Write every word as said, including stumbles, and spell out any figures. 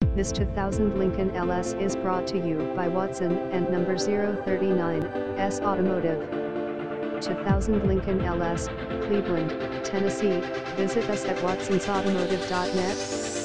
This two thousand Lincoln L S is brought to you by Watson and number zero three nine S Automotive. two thousand Lincoln L S, Cleveland, Tennessee. Visit us at watsons automotive dot net.